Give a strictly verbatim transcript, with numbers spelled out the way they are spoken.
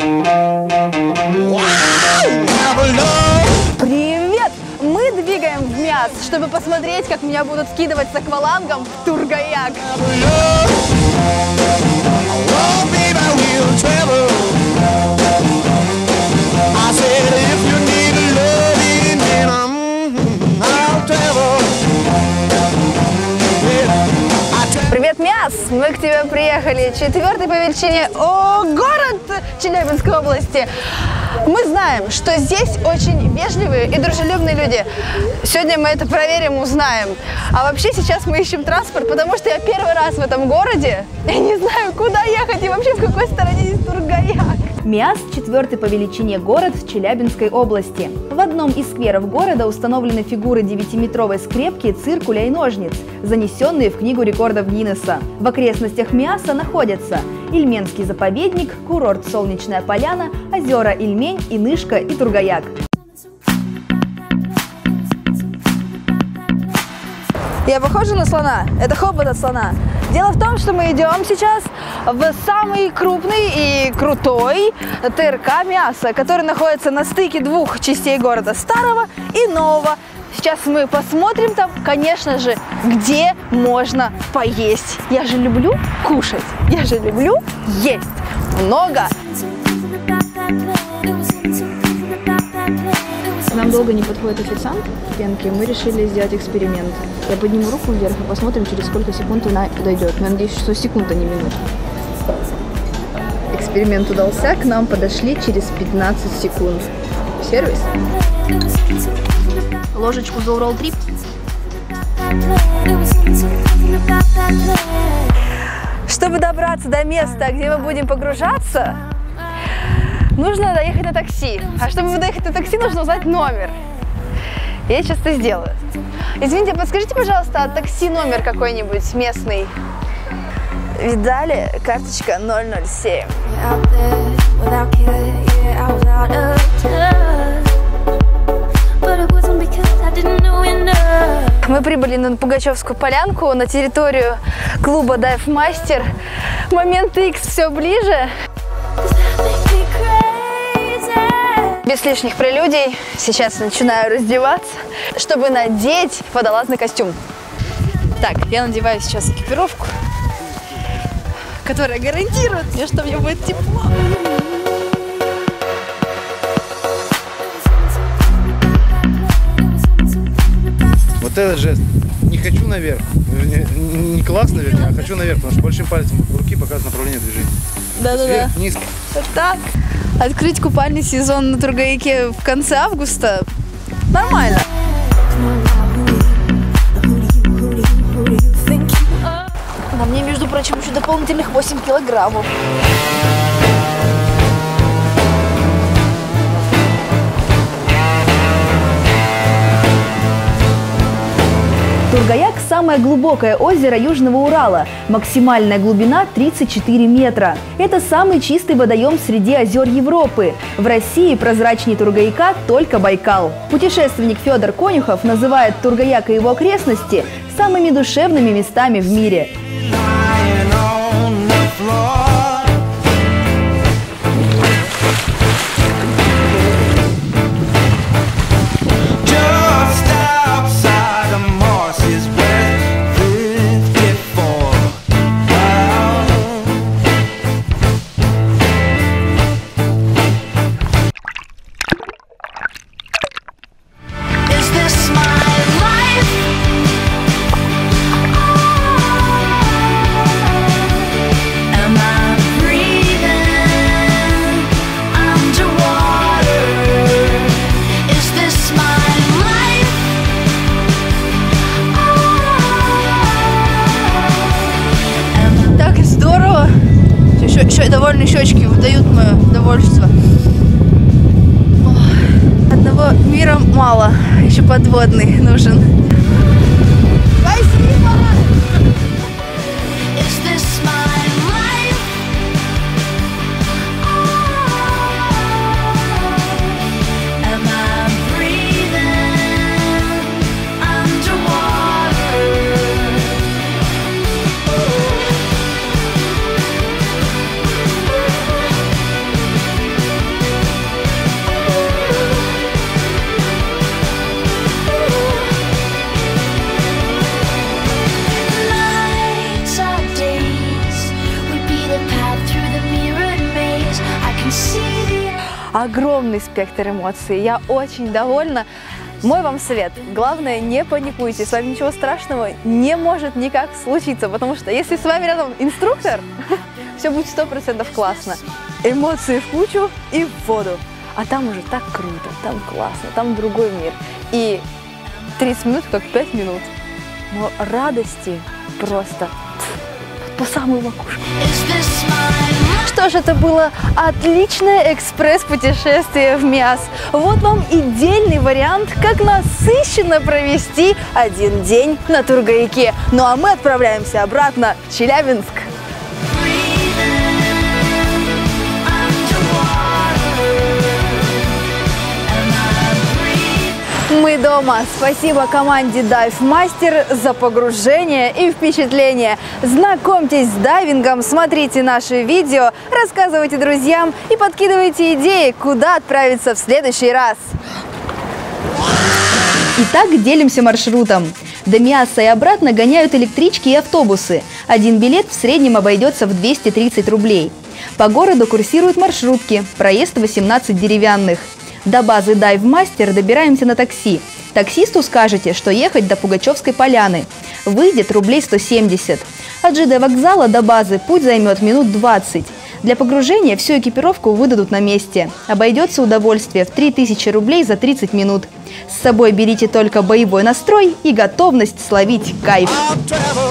Привет! Мы двигаем в Миасс, чтобы посмотреть, как меня будут скидывать с аквалангом в Тургаяк. Привет, Миасс! Мы к тебе приехали. Четвертый по величине О, город Челябинской области. Мы знаем, что здесь очень вежливые и дружелюбные люди. Сегодня мы это проверим, узнаем. А вообще сейчас мы ищем транспорт, потому что я первый раз в этом городе. Я не знаю, куда ехать и вообще в какой стороне есть Тургаяк. Миасс – четвертый по величине город в Челябинской области. В одном из скверов города установлены фигуры девятиметровой скрепки, циркуля и ножниц, занесенные в Книгу рекордов Гиннесса. В окрестностях Миасса находятся Ильменский заповедник, курорт Солнечная Поляна, озера Ильмень, Инышка и Тургаяк. Я похожа на слона? Это хобот от слона. Дело в том, что мы идем сейчас в самый крупный и крутой ТРК Миасса, который находится на стыке двух частей города, старого и нового. Сейчас мы посмотрим там, конечно же, где можно поесть. Я же люблю кушать, я же люблю есть много. Нам долго не подходит официант в пенке, мы решили сделать эксперимент. Я подниму руку вверх и посмотрим, через сколько секунд она подойдет. Я надеюсь, что секунд, а не минут. Эксперимент удался, к нам подошли через пятнадцать секунд. Сервис. Ложечку за Урал-трип. Чтобы добраться до места, где мы будем погружаться, нужно доехать на такси. А чтобы доехать на такси, нужно узнать номер. Я сейчас это сделаю. Извините, подскажите, пожалуйста, а такси номер какой-нибудь местный? Видали? Карточка ноль ноль семь. Мы прибыли на Пугачевскую полянку, на территорию клуба Dive Master. Момент X все ближе. Без лишних прелюдий сейчас начинаю раздеваться, чтобы надеть водолазный костюм. Так, я надеваю сейчас экипировку, которая гарантирует мне, что мне будет тепло. Вот этот жест. Не хочу наверх. Не, не класс, наверное, а хочу наверх, потому что большим пальцем руки показывает направление движения. Да-да-да. Вниз. Вот так. Открыть купальный сезон на Тургаяке в конце августа нормально. На мне, между прочим, еще дополнительных восемь килограммов. Тургаяк – самое глубокое озеро Южного Урала. Максимальная глубина тридцать четыре метра. Это самый чистый водоем среди озер Европы. В России прозрачнее Тургаяка только Байкал. Путешественник Федор Конюхов называет Тургаяк и его окрестности самыми душевными местами в мире. Еще довольно щечки выдают мое довольство. Ох, одного мира мало, еще подводный нужен. Спасибо! огромный спектр эмоций. Я очень довольна. Мой вам совет. Главное, не паникуйте. С вами ничего страшного не может никак случиться, потому что если с вами рядом инструктор, все будет сто процентов классно. Эмоции в кучу и в воду. А там уже так круто, там классно, там другой мир. И тридцать минут как пять минут. Но радости просто по самую макушку. Что ж, это было отличное экспресс-путешествие в Миасс. Вот вам идеальный вариант, как насыщенно провести один день на Тургаяке. Ну а мы отправляемся обратно в Челябинск. Мы дома. Спасибо команде Dive Master за погружение и впечатление. Знакомьтесь с дайвингом, смотрите наши видео, рассказывайте друзьям и подкидывайте идеи, куда отправиться в следующий раз. Итак, делимся маршрутом. До Миасса и обратно гоняют электрички и автобусы. Один билет в среднем обойдется в двести тридцать рублей. По городу курсируют маршрутки, проезд восемнадцать деревянных. До базы Dive Master добираемся на такси. Таксисту скажете, что ехать до Пугачевской поляны. Выйдет рублей сто семьдесят. От ЖД вокзала до базы путь займет минут двадцать. Для погружения всю экипировку выдадут на месте. Обойдется удовольствие в три тысячи рублей за тридцать минут. С собой берите только боевой настрой и готовность словить кайф.